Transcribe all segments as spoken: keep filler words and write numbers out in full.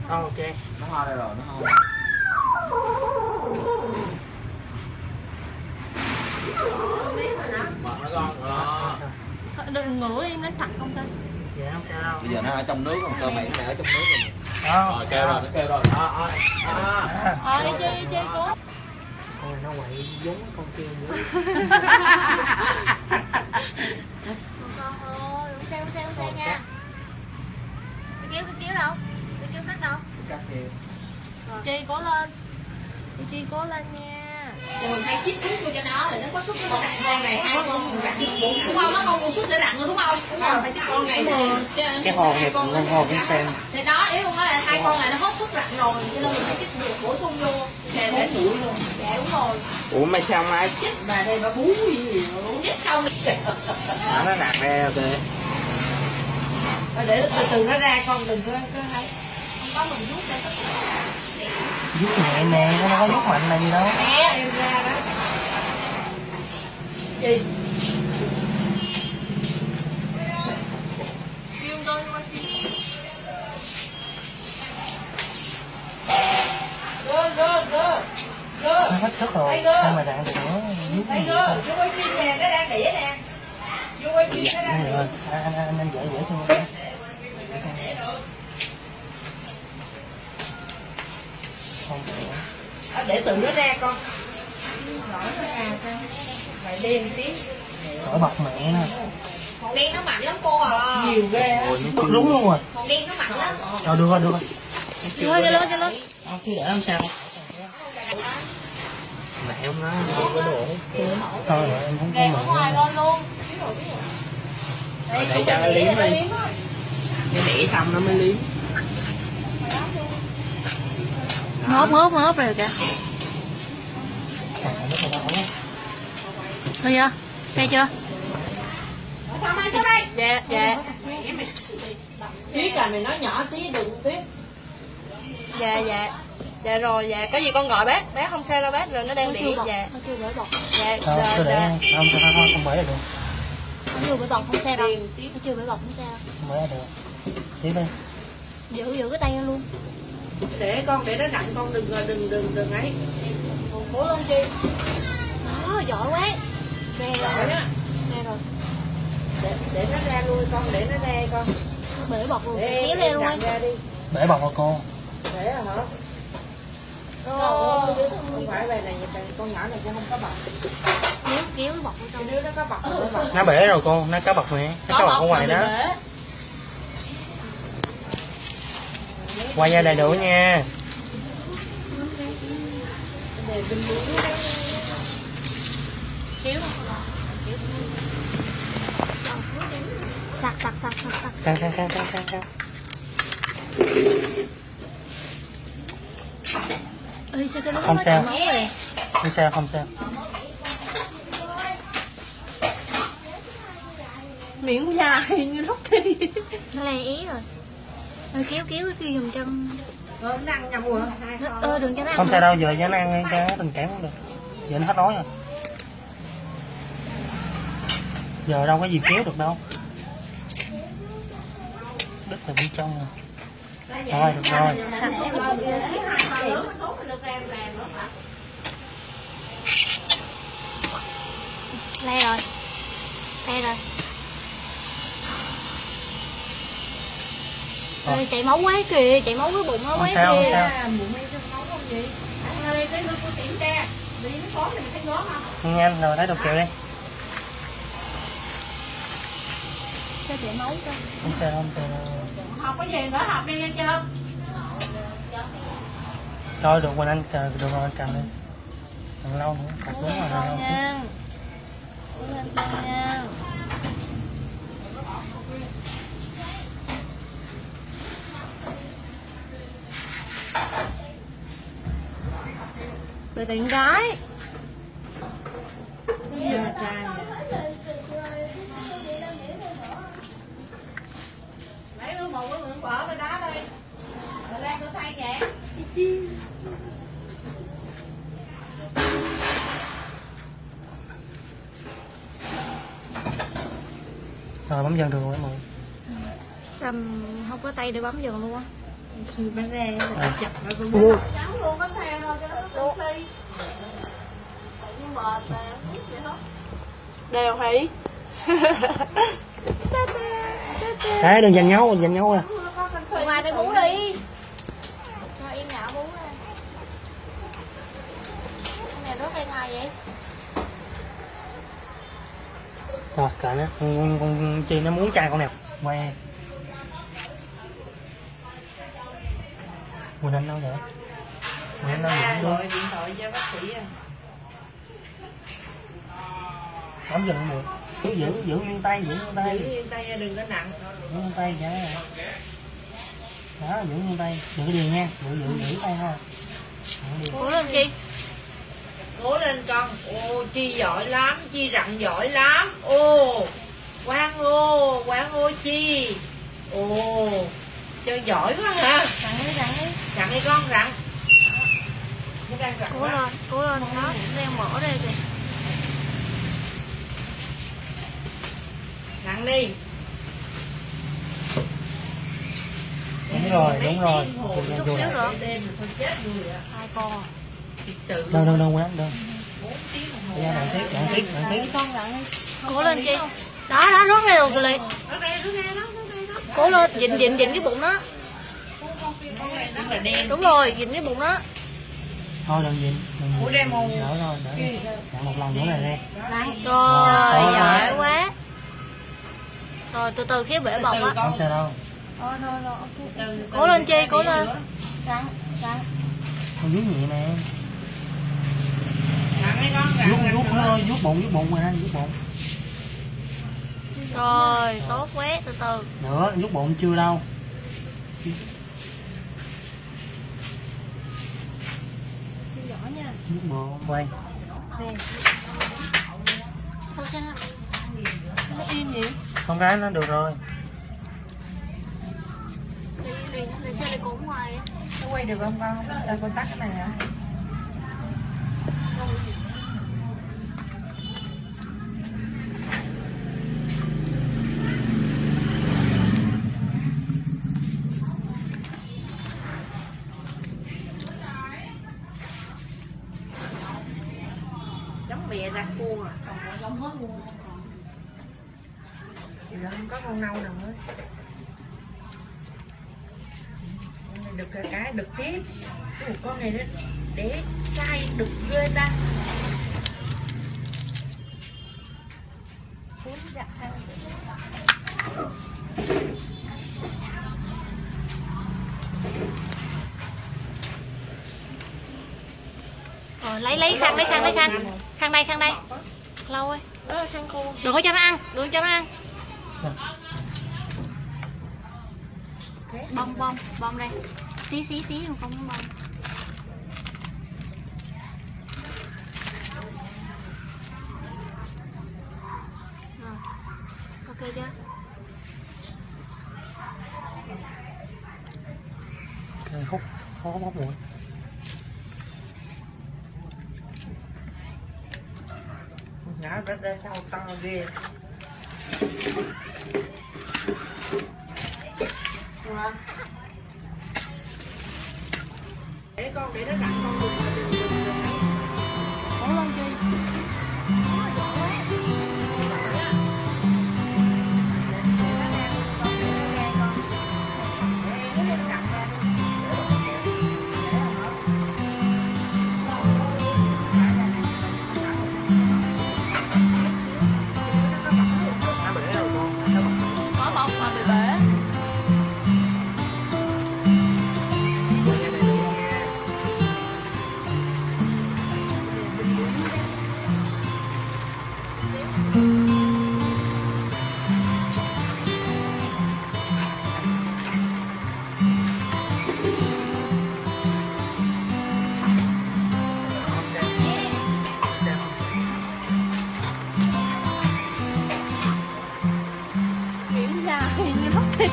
Không, ok. Nó ho đây rồi, nó ho. Mở nó con đó. Đừng ngủ đi, nó chặt không ta. Dạ không sao đâu. Bây giờ nó ở trong nước, còn cơ bản nó ở trong nước rồi. Đó. Rồi kêu rồi, nó kêu rồi. Đó, đó. Ờ, đi chơi, đi chơi cố. Ôi, nó quậy giống con kia nữa. Con ơi, không sao, không sao, không sao nha. Cái kéo, cái kéo đâu? Cái kéo cắt đâu? Cắt kìa. Chi cố lên. Chi cố lên nha. Rồi phải chích thuốc vô cho nó để nó có sức nó rặn con này, hai con rặn đúng không? Nó không có sức để rặn nữa đúng không? Đúng rồi, phải chích con này. Cái hồn này con hồn cũng xem. Thì đó, ý con nói là hai con này nó hết sức rặn rồi, cho nên mình phải chích được bổ sung vô. Để để mũi luôn. Dạ đúng rồi. Ủa mà sao mai Chích mà đây mà bú gì gì chích xong à, nó nặng ra ok. để từ từ nó ra con đừng có có hay. Không có mình rút ra tất cả. Rút nhẹ nè, nó không có rút mạnh là gì đâu. Nè, em ra đó. Gì? Kêu tôi qua xin. Gơ, gơ, gơ. Gơ. Nó hết sức rồi, sao mà rạng được nữa. Rút Đây gì gơ, thôi. vô quay phim nè, nó đang đĩa nè. Vô quay phim nó đang Này đĩa. rồi, anh anh anh dễ dễ cho mình. Không được. À, để tự nó ra con. Rõ nó ra sao? Phải đen tí. Khỏi bọc mẹ nè. Màu đen nó mạnh lắm cô à. Nhiều ghê á. Bật đúng luôn rồi. Màu đen nó mạnh lắm. Rồi được rồi, được rồi. Thôi, cho lên, cho lên. Không, chứ để làm sao? Mẹ không nói không có đồ. Thôi rồi, em không có Đèn ở mượn. ngoài lên luôn. Rồi để cho nó liếm đi. Cái đĩa xong nó mới liếm. Ngốp, ngốp, ngốp rồi kìa. Thôi chưa? Xe chưa? Sao mai tới đây? Dạ, dạ. Tí cà mày nói nhỏ tí đừng tí. Dạ, dạ. Dạ rồi, dạ. Có gì con gọi bác. Bác không sao đâu bác, rồi nó đang điện. Dạ. Nó chưa bể bọc. Dạ, Thôi, rồi, cứ để rồi. không, không, không, không bể là được. Nó chưa bể bọc, không sao đâu. Nó chưa bể bọc, không sao đâu. Không bể là được. Tiếp đi. Giữ, giữ cái tay nó luôn. Để con để nó rặn con đừng đừng đừng đừng ấy. Còn cố lên chi. Đó, giỏi quá. Ra Rồi rồi. á. Ra rồi. Để để nó ra luôn con, để nó ra con. Nó bể bọc luôn. Để Kéo ra luôn rặn em. ra đi. Bể bọc hả cô? Để hả? Không, không phải bài này con nhỏ này cũng không có bọc. Kéo, kéo cái bọc ở trong. Cái đứa nó có bọc rồi nó bọc. Nó bể rồi cô, nó cá bọc nè. Nó cá bọc ở ngoài đó. Bể. Quay ra đầy đủ nha. Xíu. Sặc, sặc, sặc, sặc, sặc. Căng căng căng căng căng căng. Ê, sao cái nó Không nó sao. chảy máu rồi. Không sao, không sao. Miệng của dài như lúc đi. Nó le ý rồi. Ê, kéo kéo cái kia dùng chân. Ờ, nó ăn nhầm rồi. Nó, ơ đừng cho nó ăn. Không sao đâu, giờ cho nó ăn cho nó tình cảm cũng được. Giờ nó hết nói rồi. Giờ đâu có gì kéo được đâu. Đứt từ bên trong rồi. Thôi được rồi. Le rồi. Le rồi. Ê, chảy máu quá kìa, chảy máu cái bụng nó Không quá sao, không kìa. sao. Bụng em trong máu không gì? Ăn lên cái nước của kiểm tra. Đi nó có thì thấy ngó không? Nhanh rồi, lấy đồ kẹo đi. Cho chảy máu cho. Không sao, không sao. Học cái gì nữa học đi nghe chưa? Thôi được rồi anh chờ, được rồi anh cầm đi. Đừng lâu nữa, cặp đúng rồi. Con nha. Uống lên con nha. Rồi tiện gái. Dạ, trai. Lấy đứa một đứa mượn bỏ cái đá đi. Rồi lên rửa tay nhẹ. Rồi bấm dần được rồi mọi người. Cầm không có tay để bấm dần luôn á. bán ra À. chặt nó cũng Ủa. Cháu luôn có xe thôi cho nó có canxi. Nhưng mệt mà biết vậy không? đều thấy Đấy, đừng giành nhau, giành nhau à. Ngoài đây bú đi. Cho im nhạo bú đi. Cái này rất hay thay vậy. Rồi, cỡ nó, con, con, con Chi nó muốn trai con nào. Quay. Quỳnh Anh đâu vậy? Quỳnh Anh đâu vậy? gọi điện thoại cho bác sĩ à. Bấm dừng không được. Giữ, giữ, giữ nguyên tay, giữ nguyên tay. Giữ nguyên tay đừng có nặng. Giữ nguyên tay vậy. Đó, giữ nguyên tay. Giữ cái gì nha, giữ, giữ, giữ tay thôi. Giữ đi. Cố lên Chi. Cố lên con. Ô Chi giỏi lắm, Chi rặn giỏi lắm. Ô Quang ô, Quang ô Chi. Ồ chơi giỏi quá hả? Rặn đi, rặn đi. Rặn đi con, rặn. Nó đang rặn Cố quá. lên, cố lên. Đó, đang mở đây kìa. Rặn đi. Đúng rồi, đúng rồi. Chút xíu nữa. Đêm rồi thôi chết người à. Hai con à. Thật sự. Đâu, đâu, đâu, quán, đâu. bốn tiếng đồng hồ. Bây giờ đoạn tiếp, đoạn tiếp, đoạn Rặn tiếp. đi con, rặn đi. Cố lên Chi. Đó, đó, rút ra được rồi liền. Nó đây, nó đây, nó đây, nó. Cố lên, dịnh, dịnh, dịnh cái bụng nó. Nó đây rất là đen. Đúng rồi, dịnh cái bụng nó. Thôi đừng gì. Ủa, đem màu- Đỡ thôi, đỡ đi. Đặng một lần nữa này đi. Rồi, Rồi, giỏi rồi. quá. Rồi, từ từ phía bể bọc á. Không sao đâu. Từ- Cố lên Chi, cố từ- lên. Rặn, rặn. Con vuốt nhẹ nè. Rặn đi con, rặn, Vuốt, rặn vuốt nữa. thôi, vuốt bụng, vuốt bụng rồi anh, vuốt bụng. Rồi, tốt quá, từ từ. Nữa, vuốt bụng chưa đâu. Giỏi nha. Vuốt bụng, quay. Nè. Thôi xem nào. Nó im vậy? Con gái nó được rồi. Đi, đi, đi xe đi cũng ngoài á. Nó quay được không con? Là con tắt cái này hả? Giống mẹ ra cua à? Còn có giống hết luôn. Thì là không có con nâu nào hết. Được cái cái đực tiếp. Ủa, con này nó để sai đực ghê ta. Rồi, lấy, lấy khăn, lấy khăn, lấy khăn. Khăn đây, khăn đây. Lâu rồi. Đó là khăn khô. Đừng có cho nó ăn, đừng có cho nó ăn. Bông, bông, bông đây. Xí, xí, xí, mà không có bông. Rồi. Ok chưa? Cái hút, khó bóc mũi. Nhỏ ra ra sau to ghê. Wow. Để con để nó đặt con đừng đừng đừng đừng ấy. Cố lên Chi. Có bông mà bị bể. Kiểm tra thì nó mất đi.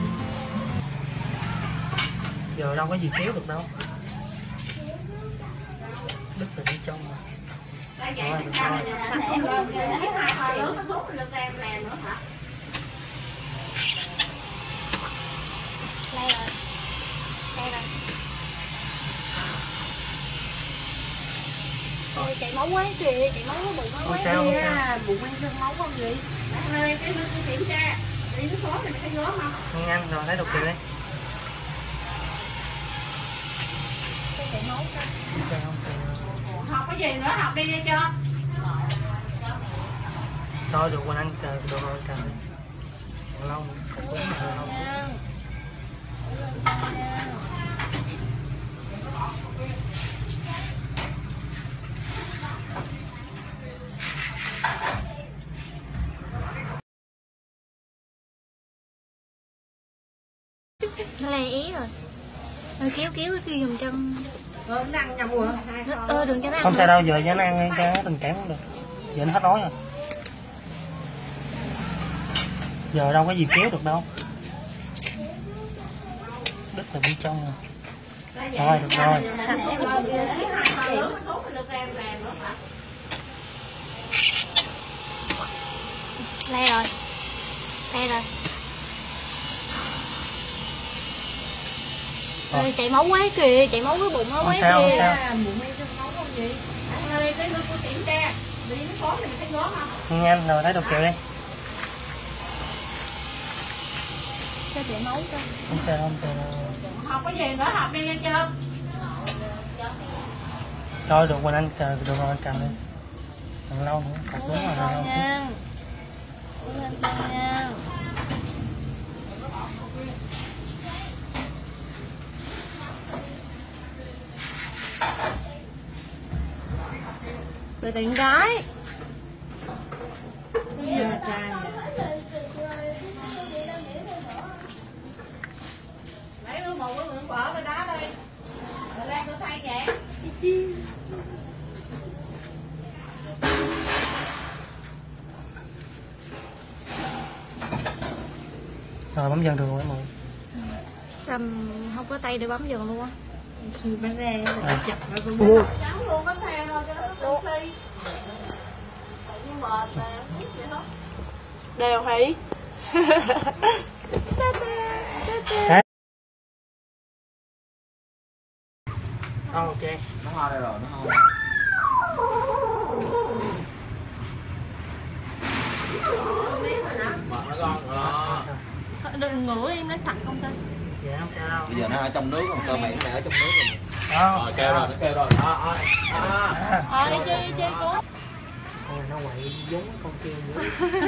Giờ đâu có gì kéo được đâu. Đứt từ bên trong mà. Rồi, được rồi. Đây rồi. chạy máu quá kìa, chạy máu nó bự máu quá sao, kìa. À, bụng ăn sơn máu không vậy? Anh ơi, cái nước đi kiểm tra. Đi nước khó thì thấy ngó không? Nguyên Anh rồi thấy đục kìa đi. Chạy máu ra. Sao không kìa. Học cái gì nữa, học đi nghe chưa? Thôi được Nguyên Anh chờ được rồi chờ đi. Còn lâu nữa, còn xuống mà lâu. Nó le ý rồi. Rồi kéo kéo cái kia dùng chân. Ờ, nó ăn nhầm rồi. Nó, ơ đừng cho nó ăn. Không sao đâu, giờ cho nó ăn cho nó tình cảm cũng được. Giờ nó hết nói rồi. Giờ đâu có gì kéo được đâu. Đứt từ bên trong rồi. Rồi được rồi. Le rồi. Le rồi. Ơi, chạy máu quá kìa, chạy máu cái bụng nó quá Không sao, không kìa. sao. Bụng ăn sơn máu không vậy? Anh ơi, cái nước của kiểm tra. Đi nước khó thì thấy ngó không? Nguyên Anh rồi thấy đục kìa đi. Cho chạy máu cho. Không sao không sao. Học cái gì nữa, học đi nghe chưa? Thôi được Nguyên Anh chờ được rồi chờ đi. Còn lâu nữa, còn xuống rồi lâu. Rồi tiện cái. Giờ trai lấy đứa một cái miệng vợ bên đó đi. Rồi lên tôi thay vậy. Rồi bấm dần được rồi mọi người. Cầm không có tay để bấm dần luôn á. Thì bán ra À. chặt nó cũng Ủa. cháu luôn có xe thôi cho nó luôn si. Nhưng mệt mà không biết gì hết. Đều hỉ. Đấy. Ok. Nó ho đây rồi, nó ho. Mệt nó con. Đó. Đừng ngửa em nó chặt không tin. Dạ không sao đâu. Bây giờ nó ở trong nước, còn cơ mẹ nó đang ở trong nước rồi. Đó. Rồi kêu rồi, nó kêu rồi. Đó, đó. Đó. Ờ đi chơi chơi cố. Ôi nó quậy giống con kêu nữa.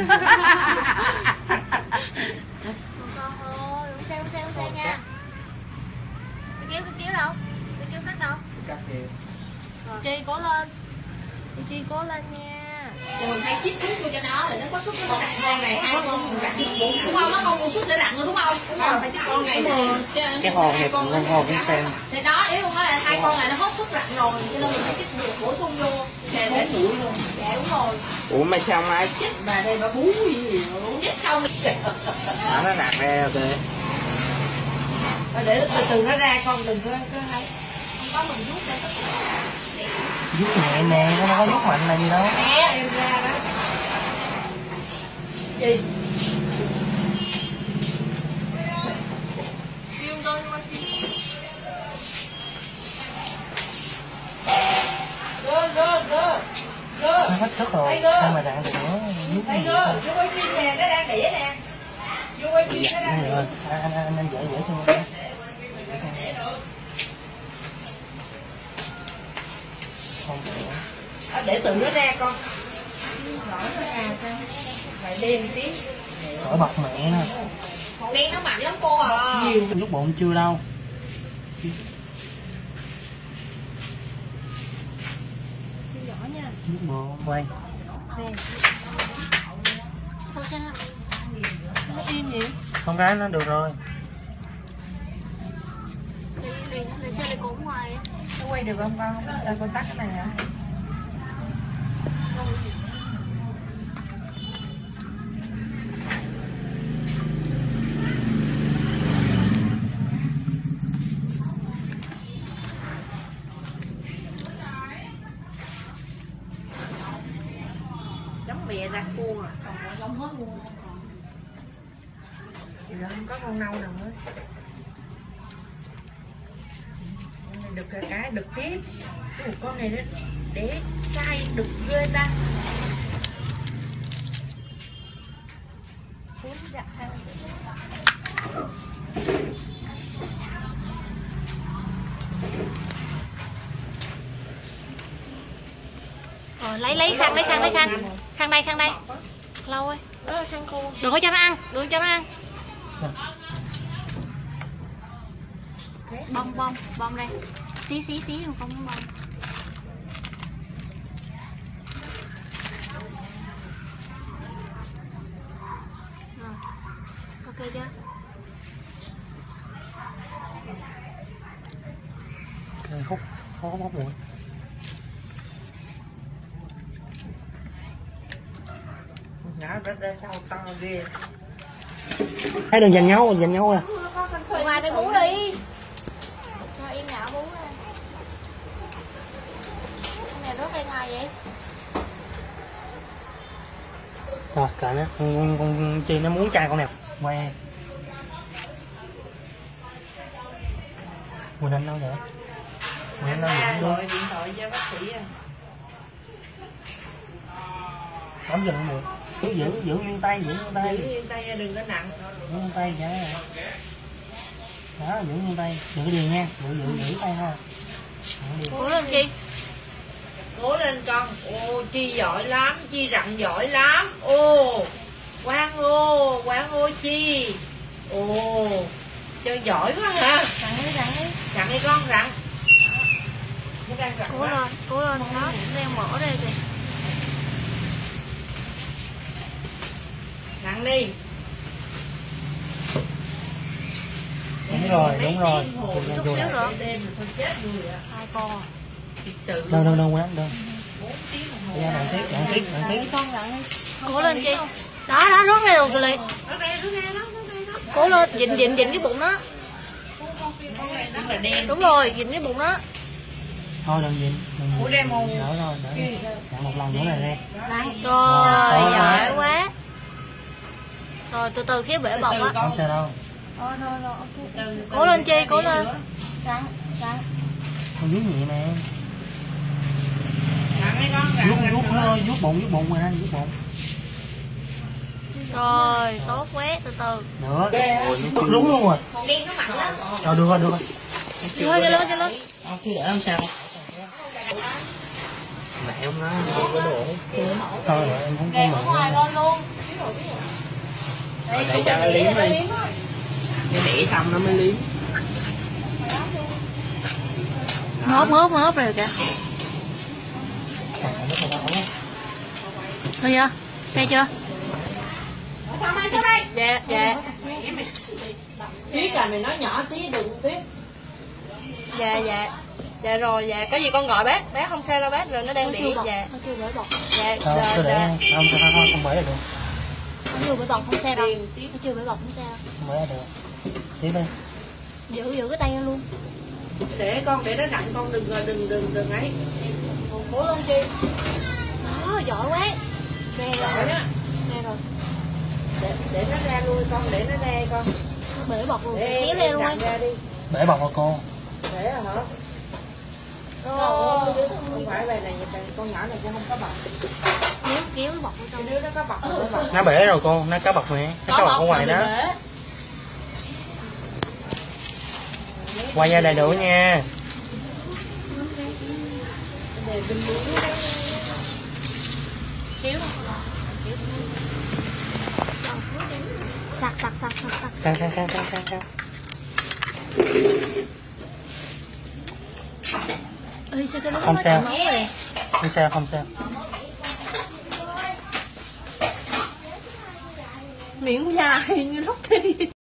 Con ơi, không sao không sao không sao nha. Cái kéo cái kéo đâu? Cái kéo cắt đâu? Cắt kêu. Chi cố lên. Chi cố lên nha. Rồi phải chích thuốc vô cho nó để nó có sức nó rặn con này hai con rặn đúng không, nó không có sức để rặn nữa đúng không, đúng rồi phải chích con này thì Cái hồ đẹp con hồ cũng xem. thì đó ý con nói là hai con này nó hết sức rặn rồi cho nên mình phải chích được bổ sung vô để đến mũi luôn. Dạ đúng rồi. Ủa mày sao mai Chích Bà đây bà bú gì mà bú. chích xong nó nó nạt ra kìa. Bà để từ từ nó ra con đừng có có hay. không có mình rút ra tất cả. Giúp nhẹ nè, nó có giúp mạnh là gì đâu. Em ra đó. Gì? Kêu tôi qua chi. Gơ gơ gơ. Gơ. Nó hết sức rồi, sao mà rạng được nữa. Giúp Đây gì gơ, vậy? vô quay phim nè, nó đang đĩa nè. Vô quay phim nó đang Anh đĩa. ơi, anh anh anh anh dễ dễ cho mình. Không được. À, để tự nó ra con. Phải đêm tí. Cỡ bật mẹ nè. Màu đen nó mạnh lắm cô à. Nhiều. Lúc bụng chưa đâu. Nhỏ nha. Lúc bụng quay. Thôi sao nó nó im vậy? Con gái nó được rồi. Đi đi đi sao lại cũng ngoài á? Nó quay được không con? Ta con tắt cái này hả? Giống bìa ra cua à? Không hết luôn. Thì nó không có con nâu nào nữa. đực cái cái đực tiếp. Ủa, con này nó để sai đực ghê ta. Rồi lấy lấy khăn lấy khăn lấy khăn khăn đây khăn đây lâu ơi đừng có cho nó ăn đừng cho nó ăn bông bông bông đây xí xí xí mà không có bông rồi ok chưa Cái hút khó bóp mũi. Nó rất ra sau to ghê. Thấy đừng giành nhau giành nhau à. ngoài đây bú đi cho yên nhạo bú đây con này rất hay ngay vậy Rồi cỡ nó con, con, con Chi nó muốn trai con nào quay Quỳnh Anh đâu vậy Quỳnh Anh đâu vậy Gọi điện thoại cho bác sĩ à. bấm dừng không được giữ giữ giữ nguyên tay giữ nguyên tay Giữ yên tay đừng có nặng. giữ nguyên tay vậy đó giữ nguyên tay đừng có đi nha giữ giữ giữ tay thôi. cố lên Chi Cố lên con. Ô Chi giỏi lắm, Chi rặn giỏi lắm. Ô Quang ô, Quang ô Chi. Ồ chơi giỏi quá hả. rặn đi rặn đi Rặn đi con rặn. Nó đang rặn cố quá. lên cố lên nó đang mở đây kìa Rặn đi. Đúng rồi đúng rồi chút xíu nữa Đêm rồi con chết người ạ. hai con à. Thật sự. đâu đâu đâu quá đâu bốn tiếng đồng hồ. ra đoạn tiếp đoạn tiếp đoạn tiếp con rặn đi cố lên Chi đó đó rút ra rồi liền Nó đây, nó đây, nó đây, nó. cố lên dịnh dịnh dịnh cái bụng nó Con này nó là đen. đúng rồi dịnh cái bụng nó thôi đừng gì Ủa đem màu. đỡ rồi đỡ đoạn một lần nữa này đi rồi Rồi, giỏi rồi. quá rồi từ từ khi bể bọc á không sao đâu cố lên Chi cố lên rặn rặn con vuốt nhẹ nè Rặn đi con, rặn, vuốt rặn, vuốt rặn. vuốt bụng vuốt bụng rồi anh vuốt bụng rồi tốt quá từ từ nữa đúng đúng luôn rồi Còn đen nó mặn lắm. rồi được rồi được rồi chưa lên chưa lên chưa lên không chứ để làm sao mẹ em nói không có đồ thôi rồi em không có mở ngoài lên luôn để cho nó liếm đi cái đĩa xong nó mới liếm ngớp ngớp ngớp rồi kìa thôi chưa xe chưa Sao mai sao đây? dạ dạ Tí là mày nói nhỏ tí đừng tiếp. dạ dạ dạ rồi dạ có gì con gọi bác bác không sao đâu bác rồi nó đang điện dạ dạ thôi cứ rồi để dạ không cho không không bể được nó chưa bể bọc không sao đâu nó chưa bể bọc không sao không bể được tiếp đi giữ giữ cái tay nó luôn Để con để nó rặn con đừng đừng đừng đừng ấy. cố lên Chi đó giỏi quá nghe Giỏi rồi á. nghe rồi Để, để nó ra nuôi con, để nó ra con. nó bể bọc luôn Để kéo ra luôn rặn ấy ra đi. bể bọc vào cô Để hả? Ồ, không phải bài này con nhỏ này cũng không có bọc. kéo kéo cái bọc vào trong Nếu nó có bọc thì nó bọc. nó bể rồi cô nó cá bọc nè nó cá bọc ở ngoài đó quay ra đầy đủ nha xíu sặc sặc sặc sặc sặc căng căng căng căng căng căng ơi sao cái lúc Không nó sao. chảy máu rồi không sao không sao Miệng dài như lúc đi.